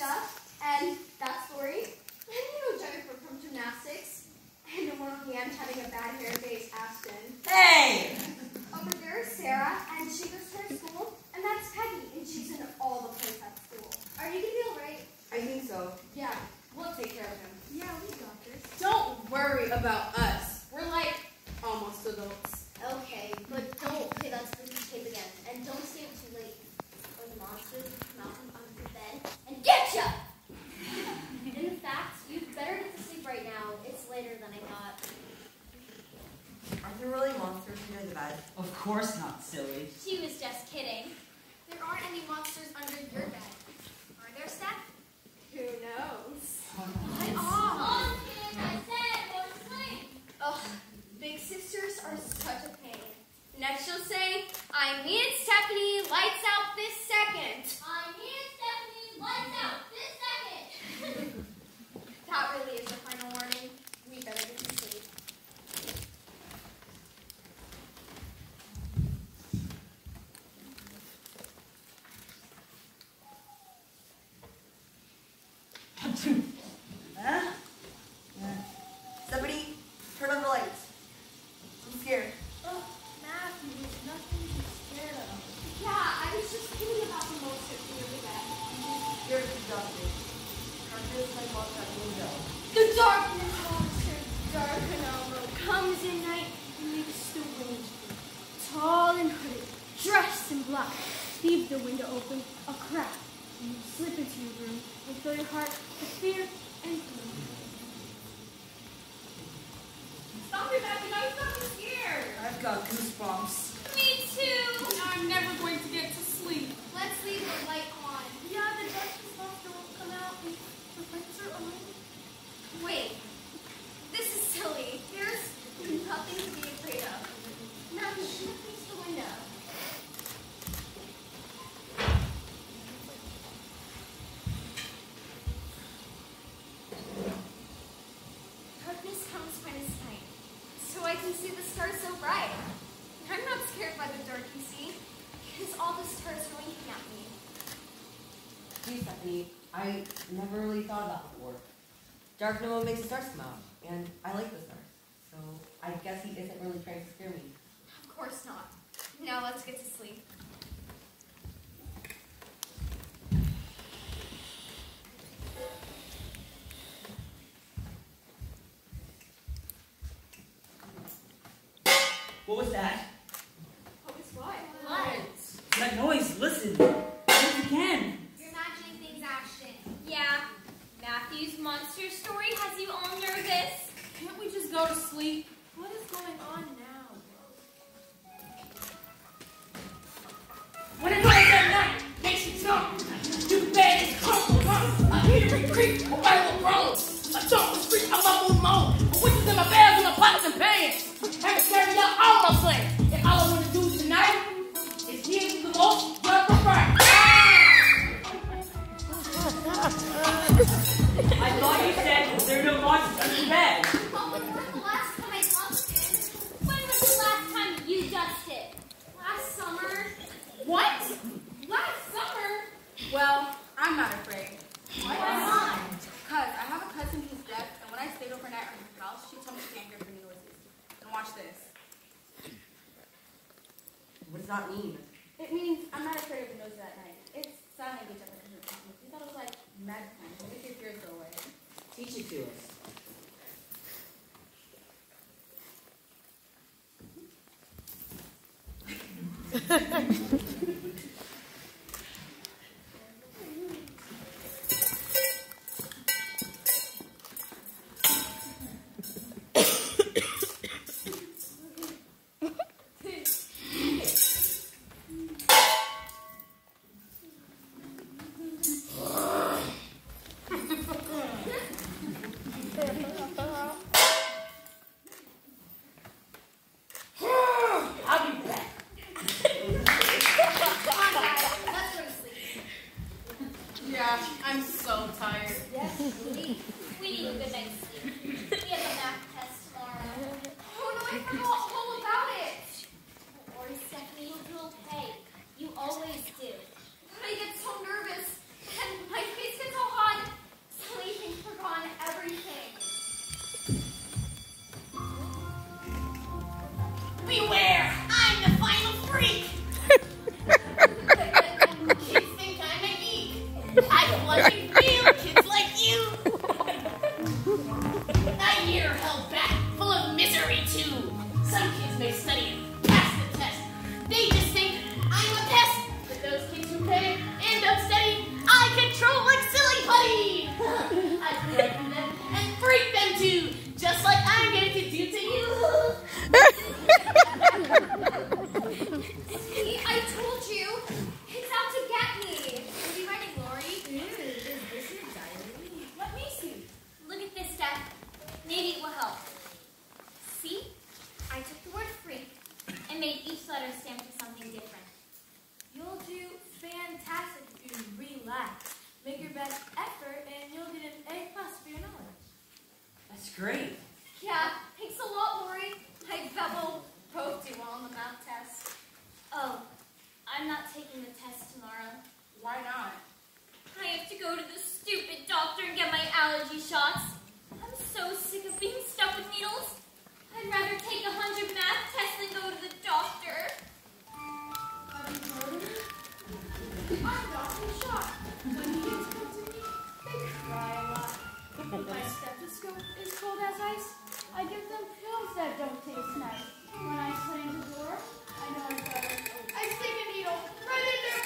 Alicia, and that story. And Jennifer from gymnastics. And the one on the end having a bad hair day is Aston. Hey! Over there is Sarah, and she goes to her school. And that's Peggy, and she's in all the plays at school. Are you going to be all right? I think so. Yeah, we'll take care of him. Yeah, we got this. Don't worry about us. We're like almost adults. Okay, but don't play that spooky tape again. And don't stay up too late. Or the monsters will come out from under your bed and get ya! In fact, you'd better get to sleep right now. It's later than I thought. Aren't there really monsters under the bed? Of course not, silly. She was just kidding. There aren't any monsters under your bed. Are there, Steph? Who knows? I said go to sleep. Ugh, big sisters are such a pain. Next she'll say, I need Stephanie, lights out this second. I need Stephanie, lights out this second. That really is the final warning. We better get to sleep. Huh? Somebody turn on the lights. I'm scared. Oh, Matthew, there's nothing to be scared of. Yeah, I was just thinking about the monsters near the bed. Scared to death. Darkness like walks out the window. The darkness monster, dark and elbow, comes in night and makes the wind. Tall and hooded, dressed in black, leave the window open a crack, and you slip into your room and fill your heart with fear and gloom. Stop it, Matthew. Now you've got me scared. I've got goosebumps. Me too. I'm never going to get to sleep. Let's leave the light on. Yeah, the darkness monster won't come out if the lights are on. Wait, this is silly. There's nothing to be afraid of. Now, you should face the window. Darkness comes when it's night, so I can see the stars so bright. I'm not scared by the dark, you see, because all the stars are winking at me. Gee, Stephanie, I never really thought about that before. Dark no one makes the stars come out, and I like the stars. So I guess he isn't really trying to scare me. Of course not. Now let's get to sleep. What was that? What was what? What? That noise, listen. If you can. You're imagining things, Ashton. Yeah. Matthew's monster story has you all nervous. Can't we just go to sleep? What is going on now? When it goes at night, makes you jump. You bed is crumpled. I hear every creak, a rattle groan. A jump, a scream, a muffled moan. A witches and my bells and my pots and pans. Have to carry out all my plans. And all I want to do tonight is hear the most welcome friend. I thought you said there are no monsters under the bed. Well, when was the last time I dusted? When was the last time you dusted? Last summer. What? Last summer? Well, I'm not afraid. Why not? Because I have a cousin who's deaf, and when I stayed overnight at her house, she told me she can't hear any noises. And watch this. What does that mean? It means I'm not afraid of the nose that night. It's sign language up in her. We thought it was like magic time. Make your fears go away. Teach it to us. I'll be back. Come on, guys. Let's go to sleep. Yeah, I'm so tired. Yes, we need a good night's sleep. We have a math test tomorrow. Oh no, I forgot all about it. Don't worry, Stephanie, you'll do okay. You always do. I get so nervous, and my face gets all hot. control like silly putty. I threaten them and freak them too, just like I'm going to do to you. See, I told you. It's out to get me. What are you writing, Lori? Is this your diary? Let me see. Look at this, Steph. Maybe it will help. See? I took the word freak and made each letter stand for something different. You'll do fantastic if you relax. Make your best effort and you'll get an A+ for your knowledge. That's great. Yeah, thanks a lot, Lori. I bet we'll both do well on the math test. Oh, I'm not taking the test tomorrow. Why not? I have to go to the stupid doctor and get my allergy shots. I'm so sick of being stuck with needles. I'd rather take 100 math tests than go to the doctor. Have you heard of me? I'm Dr. Shot. When he gets good to me, they cry a lot. My stethoscope is cold as ice. I give them pills that don't taste nice. When I slam the door, I know I'm better. I stick a needle right in their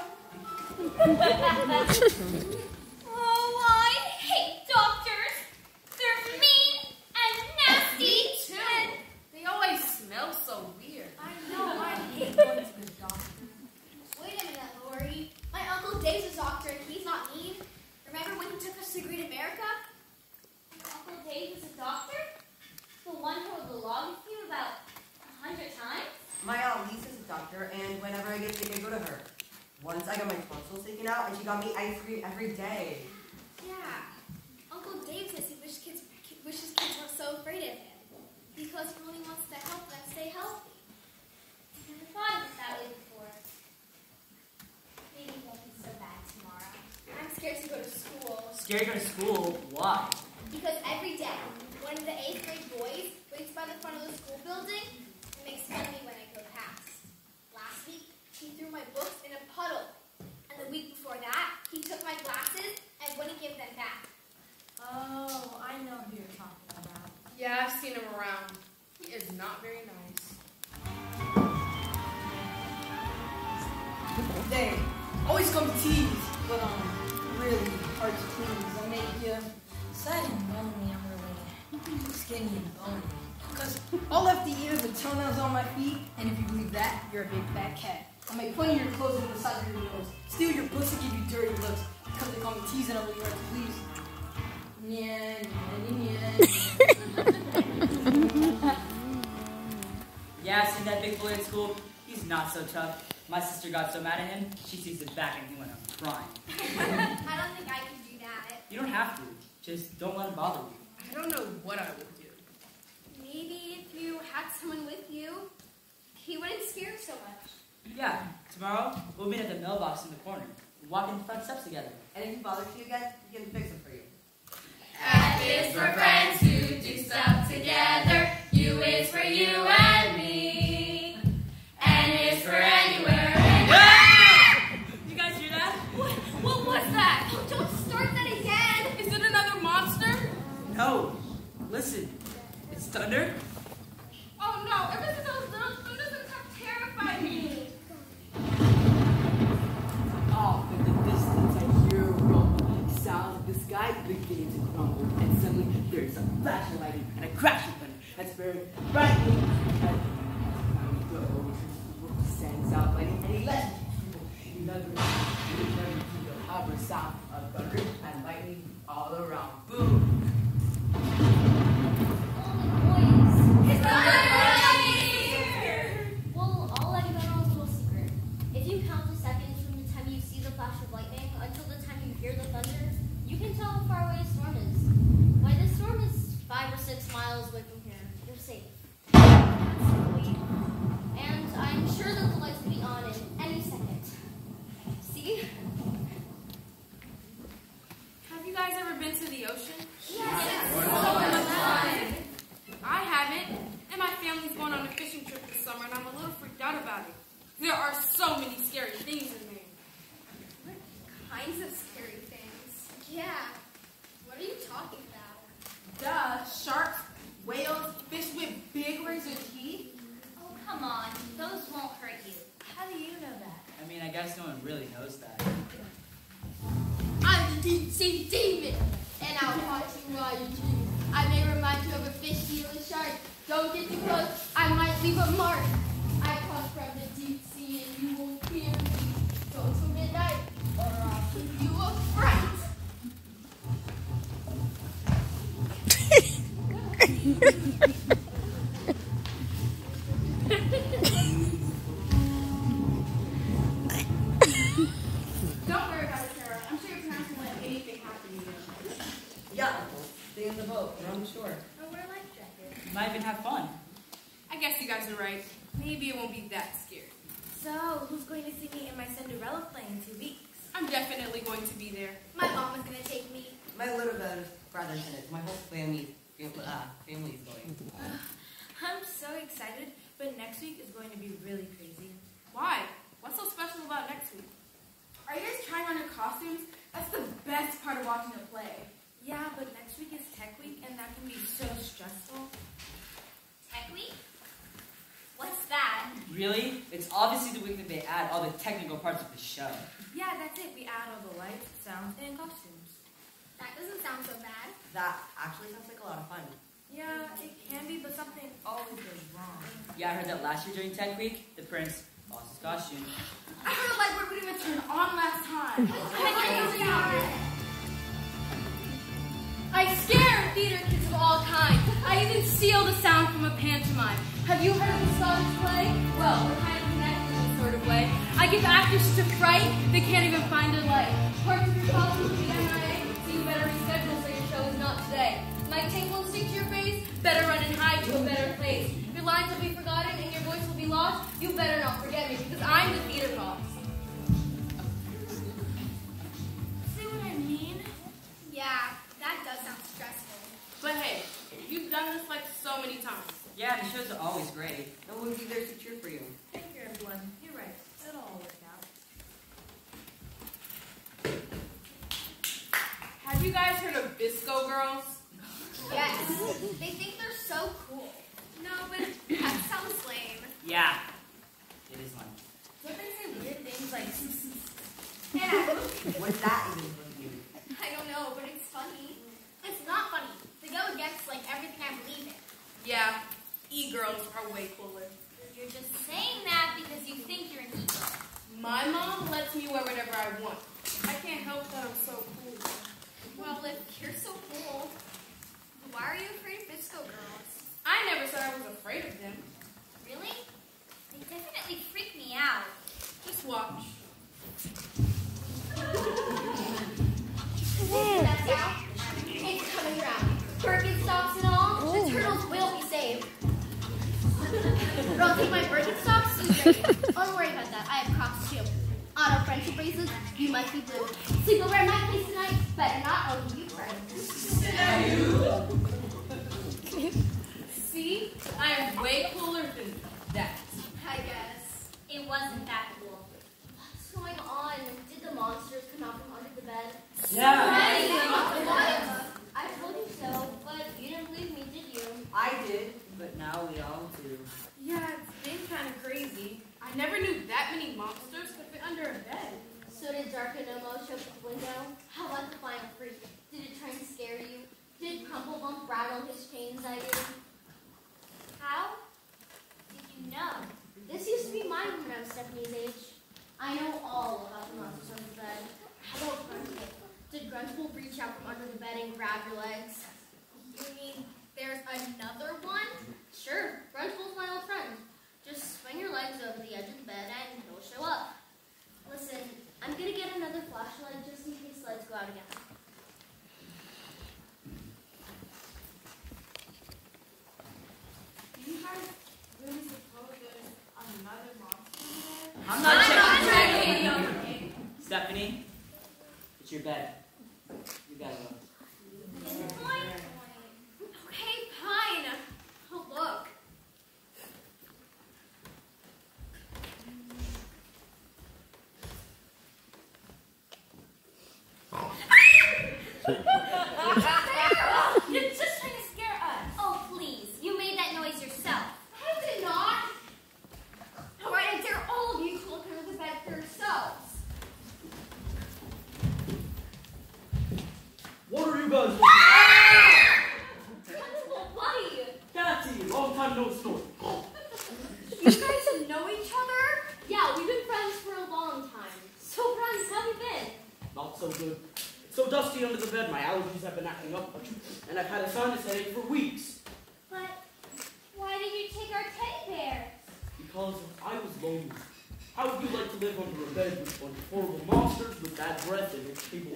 bottom. Oh, I hate doctors. They're mean and nasty. And They always smell so weird. I know, I hate going to the doctor. wait a minute, Lori. My Uncle Dave's a doctor and he's not mean. Remember when he took us to Great America? Your Uncle Dave is a doctor? The one who rode the log with you about 100 times? My aunt Lisa's a doctor, and whenever I get sick, I go to her. Once I got my tonsils taken out, and she got me ice cream every day. Yeah. Uncle Dave says he wishes kids weren't so afraid of him. Because he only wants to help them stay healthy. I never thought of it that way before. Maybe it won't be so bad tomorrow. I'm scared to go to school. Scared to go to school? Why? Because every day, one of the 8th grade boys waits by the front of the school building and makes fun of me when I go past. Last week, he threw my books in a puddle. And the week before that, he took my glasses and wouldn't give them back. Oh, I know who you're talking about. Yeah, I've seen him around. He is not very nice. They always come to tease, but really hard to please. I make you sad and lonely. I'm really skinny and bony. Cause all left to eat are the toenails on my feet, and if you believe that, you're a big fat cat. I'll make fun of your clothes on the sides of your nose, steal your pussy, give you dirty looks, because they call me tease and I'm really hard to please. Yeah. Yeah, I've seen that big boy at school. He's not so tough. My sister got so mad at him, she seized his back and he went up crying. I don't think I can do that. You don't have to. Just don't let him bother you. I don't know what I would do. Maybe if you had someone with you, he wouldn't scare so much. Yeah, tomorrow we'll meet at the mailbox in the corner. We'll walk in the front steps together. And if he bothers you again, he can fix it for you. F is for friends who do stuff together. U is for you and me. N is for anywhere. You guys hear that? What was that? Oh, don't start that again! Is it another monster? No. Listen. It's thunder. Oh no, ever since I was little, thunders have terrified me. Off in the distance, I hear a rumble. Sounds of the sky begin to crumble, and suddenly there's a flash of lightning and a crash of thunder. That's very frightening. And he sends out lightning, and he lets people. He never see the harbor sound of thunder and lightning all around. Boom! Well, I'll let you in on a little secret. If you count the seconds from the time you see the flash of lightning until the time you hear the thunder, you can tell how far away a storm is. Why, this storm is 5 or 6 miles away from here. You're safe. Absolutely. And I'm sure that the lights will be on in any second. See? Have you guys ever been to the ocean? Yes. I haven't, and my family's going on a fishing trip this summer, and I'm a little freaked out about it. There are so many scary things in there. What kinds of scary things? Yeah. What are you talking about? Duh, sharks, whales, fish with big razor teeth. Oh, come on. Those won't hurt you. How do you know that? I mean, I guess no one really knows that. St. David. And I'll haunt you while you dream. I may remind you of a fish, seal, and shark. Don't get too close, I might leave a mark. I come from the deep sea and you won't fear me. Go to midnight or I'll give you a fright. Don't worry about it, Sarah. I'm sure your parents won't let anything happen to you. Yeah, stay in the boat. We're on the shore. Or wear a life jacket. You might even have fun. I guess you guys are right. Maybe it won't be that scary. So, who's going to see me in my Cinderella play in 2 weeks? I'm definitely going to be there. My mom is going to take me. My little brother's in it. My whole family's going. I'm so excited, but next week is going to be really crazy. Why? What's so special about next week? Are you guys trying on your costumes? That's the best part of watching a play. Yeah, but next week is Tech Week, and that can be so stressful. Tech week? What's that? Really? It's obviously the week that they add all the technical parts of the show. Yeah, that's it. We add all the lights, sounds, and costumes. That doesn't sound so bad. That actually sounds like a lot of fun. Yeah, it can be, but something always goes wrong. Yeah, I heard that last year during Tech Week, the prince lost his costume. I heard the light wouldn't even turn on last time. I scare theater kids of all kinds. I even steal the sound from a pantomime. Have you heard of the Scottish play? Well, we're kind of connected in a sort of way. I give actors such a fright, they can't even find their light. Parts of your costume will be MIA, so you better reschedule so your show is not today. Might take one stick to your face, better run and hide to a better place. Your lines will be forgotten and your voice will be lost. You better not forget me, because I'm the theater boss. See what I mean? Yeah, that does sound stressful. But hey, you've done this like so many times. Yeah, the shows are always great. No one's be there to cheer for you. Thank you, everyone. You're right. It'll all work out. Have you guys heard of Bisco Girls? Yes. They think they're so cool. No, but that sounds lame. Yeah, it is fun. Don't they say weird things like... Yeah. What's that even supposed to mean? I don't know, but it's funny. It's not funny. They go against like everything I believe in. Yeah, e-girls are way cooler. You're just saying that because you think you're an ego. My mom lets me wear whatever I want. I can't help that I'm so cool. Well, if you're so cool, why are you afraid of Bisco girls? I never said I was afraid of them. Really? They definitely freak me out. Just watch. That's out. It's coming around. Birkenstocks and all, the turtles will be saved. Bro, I'll take my Birkenstocks and ready. Don't worry about that. I have Crocs too. Auto friendship bracelets, you must be blue. Sleep over at my place tonight. Better not, I'll give you friends. See? I am way cooler than that. I guess. It wasn't that cool. What's going on? Did the monsters come out from under the bed? Yeah. What? I told you so, but you didn't believe me, did you? I did. But now we all do. Yeah, it's been kind of crazy. I never knew that many monsters could fit under a bed. So did Darkanomo show up at the window? How about the final freak? Did it try and scare you? Did Crumplebump rattle his chains at you? How did you know? This used to be my room when I was Stephanie's age. I know all about the monsters under the bed. How about Grunchbull? Did Grunchbull reach out from under the bed and grab your legs? You mean there's another one? Sure, Grunchbull's my old friend. Just swing your legs over the edge of the bed and he'll show up. Listen, I'm gonna get another flashlight just in case lights go out again. Do you guys really suppose there's another monster in there? I'm not checking. not checking. Stephanie, it's your bed. You gotta go. Okay, fine. Oh, look. You're just trying to scare us. Oh, please. You made that noise yourself. I did not. All right, I dare all of you to look under the bed for yourselves. guys. Principal, buddy. Catty, long time no snort. You guys know each other? Yeah, we've been friends for a long time. So, friends, how have you been? Not so good. It's so dusty under the bed, my allergies have been acting up, and I've had a sinus headache for weeks. But why did you take our teddy bear? Because I was lonely. How would you like to live under a bed with a bunch of horrible monsters with bad breath and feeble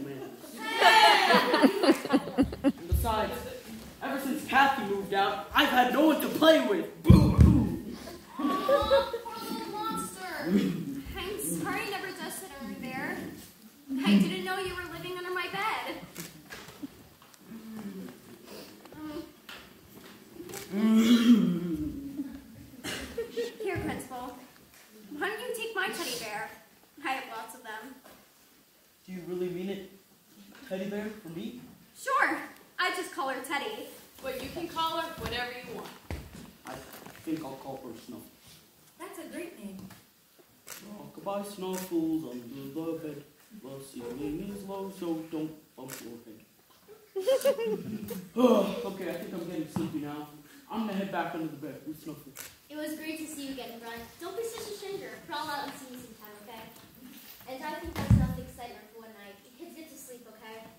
manners? And besides, ever since Kathy moved out, I've had no one to play with. Boo-hoo! Oh, poor little monster. I'm sorry I never dusted under there. I didn't know you were living under my bed. Here, Principal. Why don't you take my teddy bear? I have lots of them. Do you really mean it? Teddy bear for me? Sure. I just call her Teddy. But you can call her whatever you want. I think I'll call her Snuff. That's a great name. Rock-a-bye snuffles under the bed. The ceiling is low, so don't bump your head. Okay, I think I'm getting sleepy now. I'm gonna head back under the bed with Snuffles. It was great to see you again, Brian. Don't be such a stranger. Crawl out and see me sometime, okay? And I think that's enough excitement for one night. You kids get to sleep, okay?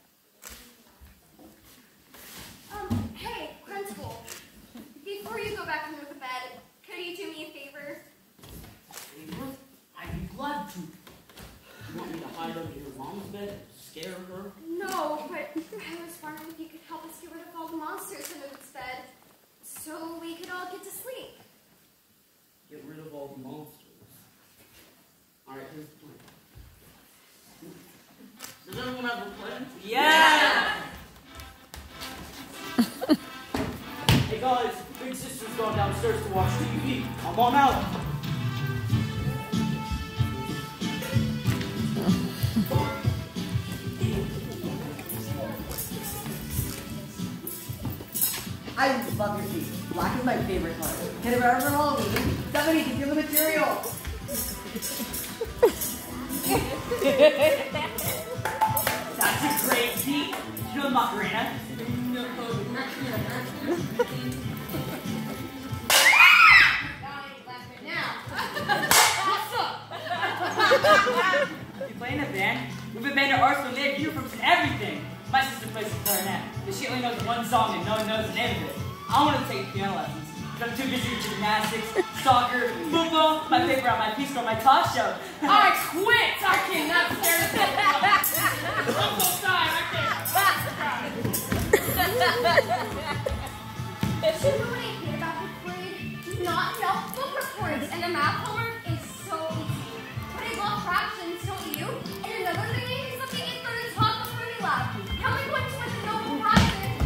Hey, Principal. Before you go back under the bed, could you do me a favor? Favor? I'd be glad to. You want me to hide under your mom's bed and scare her? No, but I was wondering if you could help us get rid of all the monsters in its bed, so we could all get to sleep. Get rid of all the monsters. Alright, here's the plan. Does everyone have a plan? Yeah! Hey guys, Big Sister's gone downstairs to watch TV. I'm on out. I love your feet. Black is my favorite color. Get it right for Halloween. Somebody can give the material. That's a great beat. You know Macarena? You play in a band? We've been band at Arsenal, they have uniforms and everything. My sister plays the clarinet, but she only knows one song and no one knows the name of it. I want to take piano lessons, but I'm too busy with gymnastics, soccer, football, my paper on my Peace Corps, my talk show. I quit! I cannot stand it. I'm so tired. I can't. You know what I hate about the grade? Do not know book reports, and the math homework is so easy. But I love fractions, don't you? And another thing I hate something is for the talk of Ruby Lab. How many points with the Nobel Prize?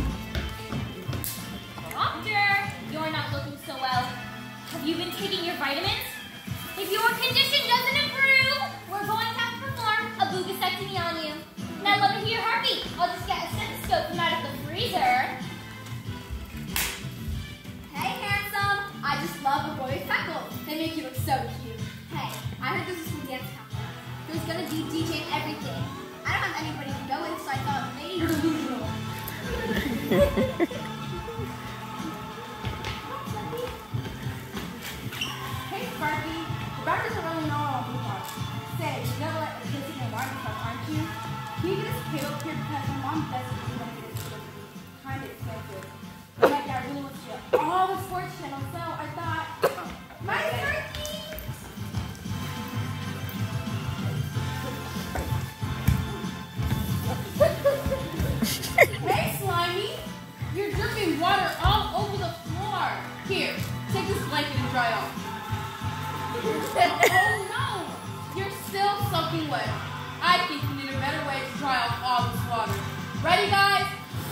Doctor, you're not looking so well. Have you been taking your vitamins? If your condition doesn't improve, we're going to have to perform a bubasectomy on you. Now let me hear your heartbeat. I'll just get a stethoscope from out of the freezer. Hey, handsome. I just love the boy with freckles. They make you look so cute. Hey, I heard this is from dance company. There's gonna be DJ and everything. I don't have anybody to go with, so I thought maybe you're delusional. Hey, Sparky. The back doesn't really know all the parts. Say, you never let the kids in the water stuff, aren't you? Can you get us paid up here because my mom doesn't do what it is kind of expensive. But my dad really wants to do all the sports channels, so I thought, my turkey! Hey, Slimy! You're dripping water all over the floor. Here, take this blanket and dry off. Oh no! You're still soaking wet. I think we need a better way to dry off all this water. Ready, guys?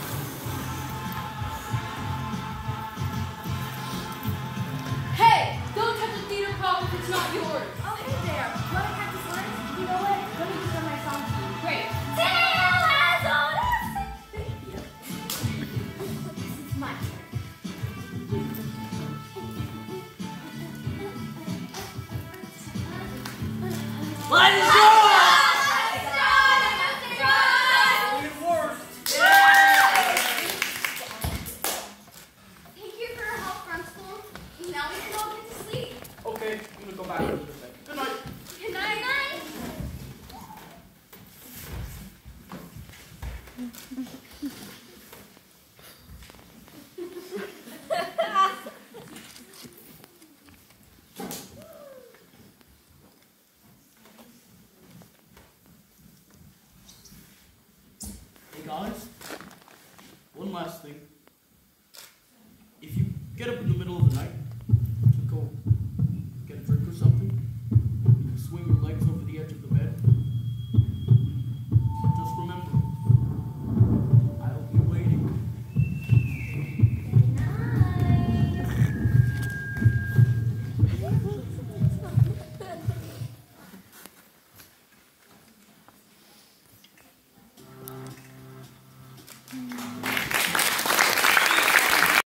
Hey! Don't touch the theater prop if it's not yours. Oh, hey there. You want to practice lines? You know what? Let me just run my song to you. Great. Tale as old as... Thank you. This is my turn. Let's go! Worst. Hey guys, one last thing. If you get up in the